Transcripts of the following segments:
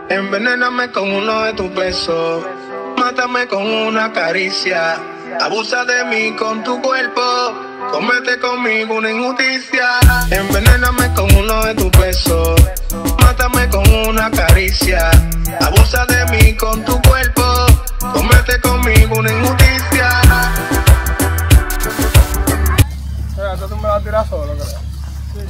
Envenéname con uno de tus besos, mátame con una caricia, abusa de mí con tu cuerpo, comete conmigo una injusticia. Envenéname con uno de tus besos, mátame con una caricia, abusa de mí con tu cuerpo, comete conmigo una injusticia. Esto tú me vas a tirar solo, creo. Sí.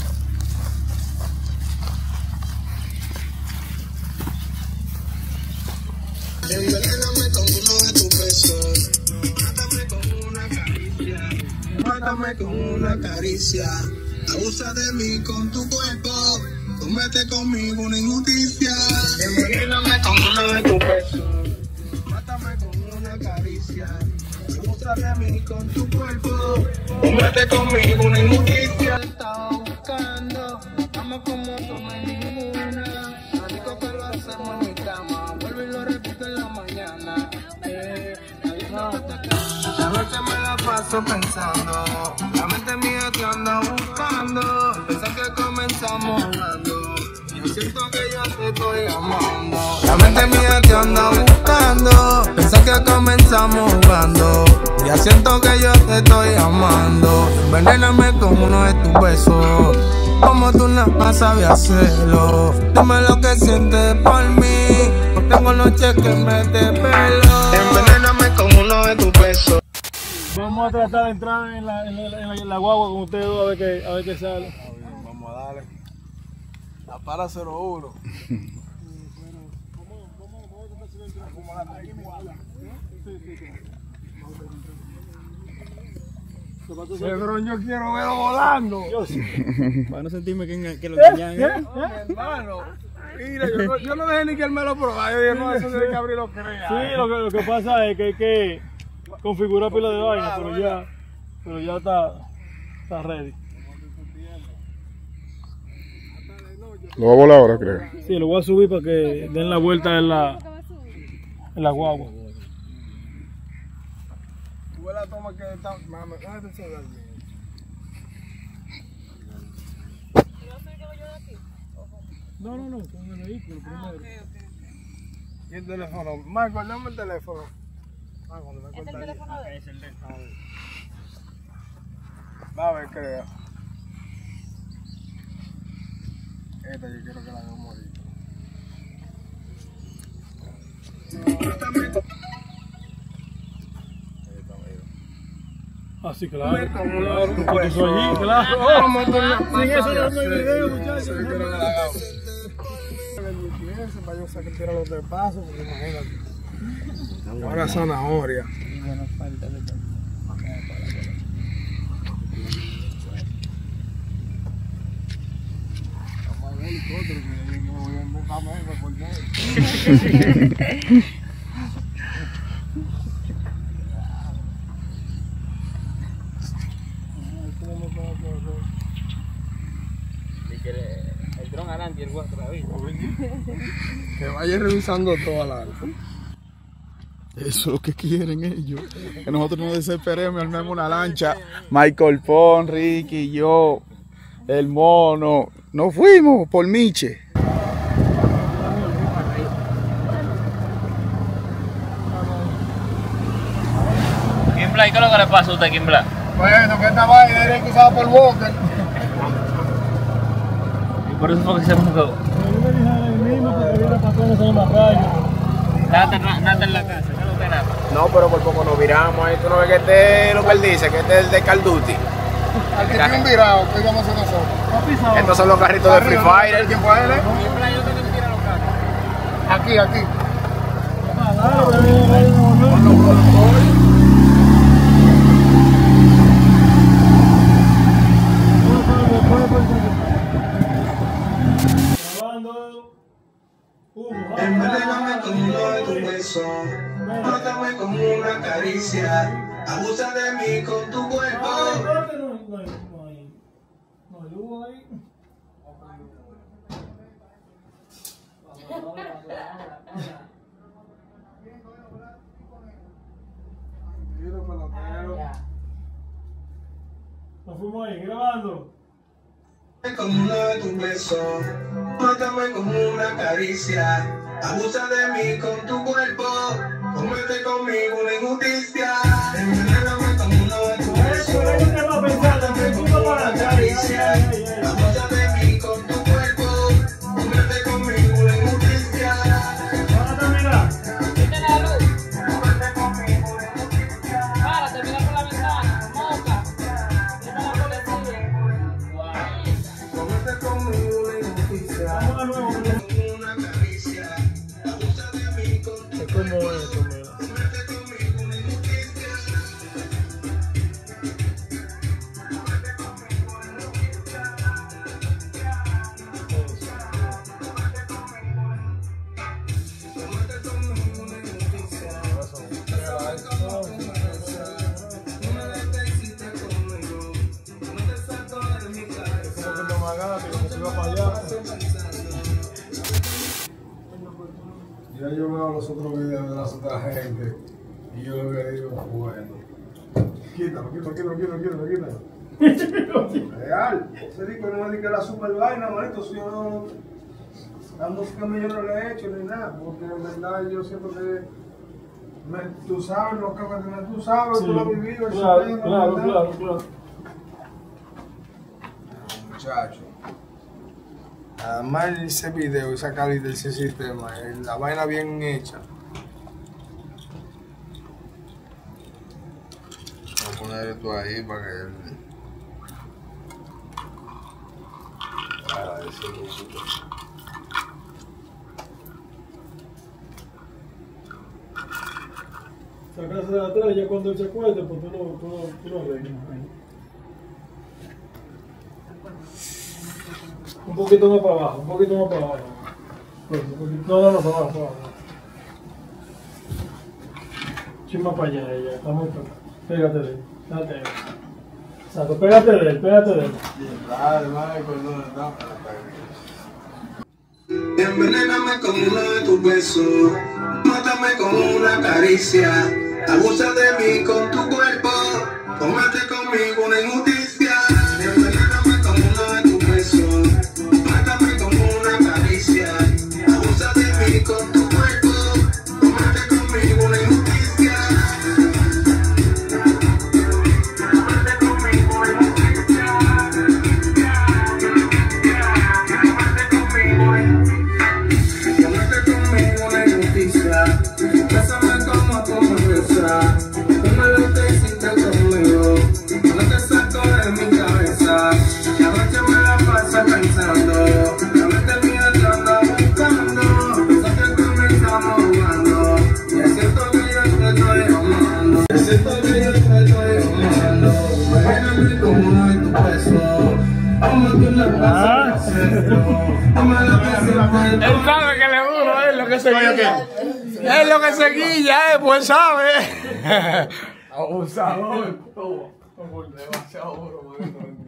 Envenéname con uno de tus besos, mátame con una caricia, mátame con una caricia, abusa de mí con tu cuerpo, comete conmigo una injusticia. Envenéname con uno de tus besos, mátame con una caricia, abusa de mí con tu cuerpo, comete conmigo una injusticia. Estaba buscando, vamos como tú no hay ninguna, rico que lo hacemos en mi cama, vuelvo y lo repito en la mañana. La noche me la paso pensando, la mente mía te anda buscando, pensé que comenzamos jugando, yo siento que yo te estoy amando. La mente mía te anda buscando, pensé que comenzamos jugando, ya siento que yo te estoy amando. Envenéname con uno de tus besos, como tú nada más sabes hacerlo. Dime lo que sientes por mí, tengo noches que me desvelo. Envenéname con uno de tus besos. Vamos a tratar de entrar en la guagua con ustedes dos a ver qué sale. Vamos a darle. La para 01. Pero yo quiero verlo volando. Yo sí. Para no sentirme que lo engañan. Hermano, mira, yo no dejé ni que él me lo probara. Yo dije, no, eso tiene que abrir lo que vea. Sí, lo que pasa es que hay que configurar pila de vaina, pero ya está ready. ¿Lo va a volar ahora, creo? Sí, lo voy a subir para que den la vuelta en la guagua. Tú ves la toma que está. Mami, déjate enseñar bien. No, con el vehículo primero. ¿Y el teléfono? Michael, dame el teléfono. Ah, cuando me cuenta ahí. Es el de... Va a ver, creo. Esta yo quiero que la haga morir. Ah, sí, claro. Porque soy allí, claro. Sin eso no hay video, muchachos. Para yo sacar tira los de paso, porque imagínate. Ahora zanahoria. El dron adelante y el guastro arriba. Que vaya revisando toda la. Eso es lo que quieren ellos. Que nosotros nos desesperemos y armemos una lancha. Michael Pon, Ricky, yo, el mono. Nos fuimos por Miche. Kimbla, ¿y qué es lo que le pasa a usted, Kimbla? Bueno, que esta vaina era que usaba por Walker. Y por eso fue que se mudó. Yo le dije a él mismo porque viene para acá, no se llama rayo. Nada en la casa, no lo que nada. No, pero por poco nos viramos ahí. Tú no ves que este es lo que él dice, que este es el de Call of Duty. Aquí tiene un virado, ¿qué vamos a hacer nosotros? Estos son los carritos de Free Fire. ¿El tiempo a él? Kimbla, yo tengo que tirar los carros. Aquí. Envenéname con uno de tus besos, mátame con una caricia, abusa de mí con tu cuerpo. No hay luz ahí. Nos fuimos ahí grabando. Con uno de tus besos, mátame con una caricia, abusa de mí con tu cuerpo, comete conmigo una injusticia, envenename con uno de tus besos, mátame con una caricia, abusa de mí con tu cuerpo, comete conmigo una injusticia. Quita la luz. Párate, mira por la ventana, moca. Llama a la policía. Comete conmigo una injusticia, con una caricia, abusa de mí con tu Es como esto, mira. comete conmigo una injusticia. Comete conmigo una injusticia. No me deteciste conmigo, no te saco de mi cabeza. Como que no me agarre, como si iba para allá. Ya yo veo los otros videos de las otras gente y yo lo que digo, bueno, quítalo. Real, ese disco no me dice que la super vaina, manito, si yo no, la música mía yo no le he hecho ni nada, porque en verdad yo siento que tú sabes lo que tú sabes, Sí, tú lo has vivido, claro. Muchacho, nada más ese video, esa calidad de ese sistema, la vaina bien hecha. Vamos a poner esto ahí para que para ese grupo. Sacarse de atrás y ya cuando él se acuerde, pues tú lo arreglas. Un poquito más para abajo, Pues, un poquito, no, para abajo. Chin más para allá, ella, está muy para acá. Pégate de él, date ahí. Exacto, pégate de él. Dale, Michael, no, Envenéname con uno de tus besos, mátame con una caricia, abusa de mí con tu cuerpo, comete conmigo una injusticia. Envenéname con uno de tus besos, mátame con una caricia, abusa de mí con tu cuerpo, comete conmigo una injusticia. Comete conmigo una injusticia. Comete conmigo una injusticia. Bésame como tú me besas. Tú me lo que hiciste conmigo. No te saco de mi cabeza. La noche me la pasa pensando. La mente mía te anda buscando. Pienso que comenzamos jugando. Y es cierto que yo te estoy amando. Es cierto que yo te estoy amando. Imagíname como uno de tus besos. Como tú me pasas haciendo. No me la pases por el Él sabe que le duro, es lo que se guilla. Es lo que se guilla, pues sabe. abusador. Demasiado duro, manito.